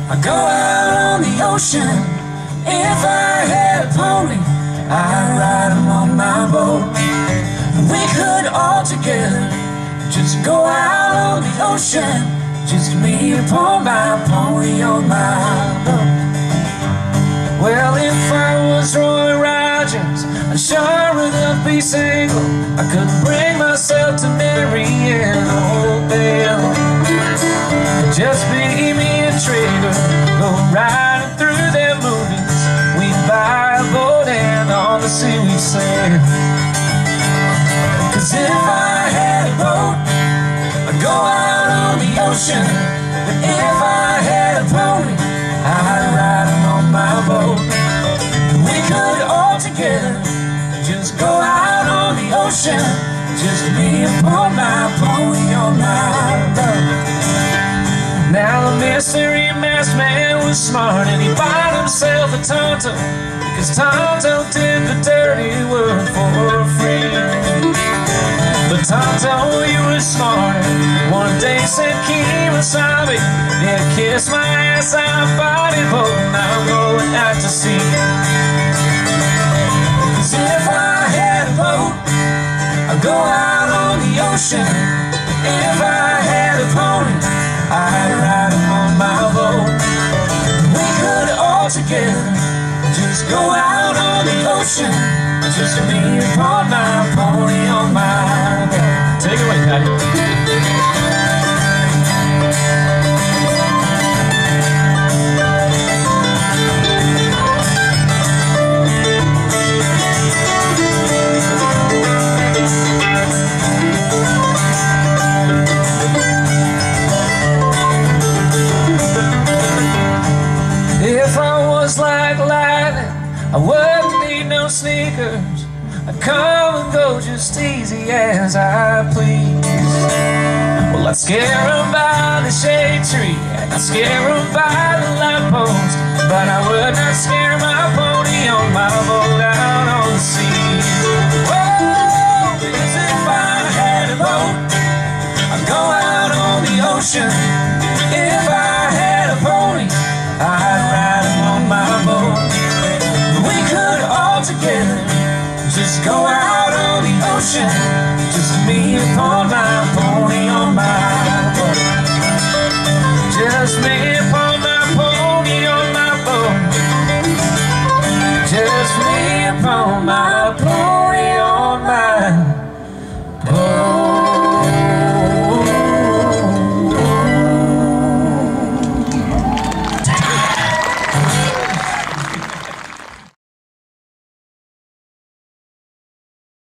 I'd go out on the ocean. If I had a pony, I'd ride him on my boat. We could all together just go out on the ocean, just me upon my pony on my boat. Well, if I was Roy Rogers, I'd sure enough be single. I couldn't bring myself to marry in a hotel. Just be me and Trigger, go riding through them movies. We'd buy a boat and on the sea we'd sail. Cause if I had a boat, I'd go out on the ocean. But if I had a pony, I'd ride him on my boat. We could all together just go out on the ocean, just me upon my pony on my boat. Now the mystery masked man was smart, and he bought himself a Tonto, because Tonto did the dirty work for free. But Tonto, you were smarter. One day said Kemosabe, yeah, kiss my ass, I'm body boat, and I'm going out to sea. Cause if I had a boat, I'd go out on the ocean. If I had a pony, I'd ride him on my boat. We could all together just go out on the ocean, just me upon my pony on my boat. Take it away, Patty. If I was like lightning, I wouldn't need no sneakers. I'd come and go just easy as I please. Well, I'd scare them by the shade tree, and I'd scare them by the lamppost, but I would not scare my pony on my boat out on the sea. Whoa, because if I had a boat, I'd go out on the ocean.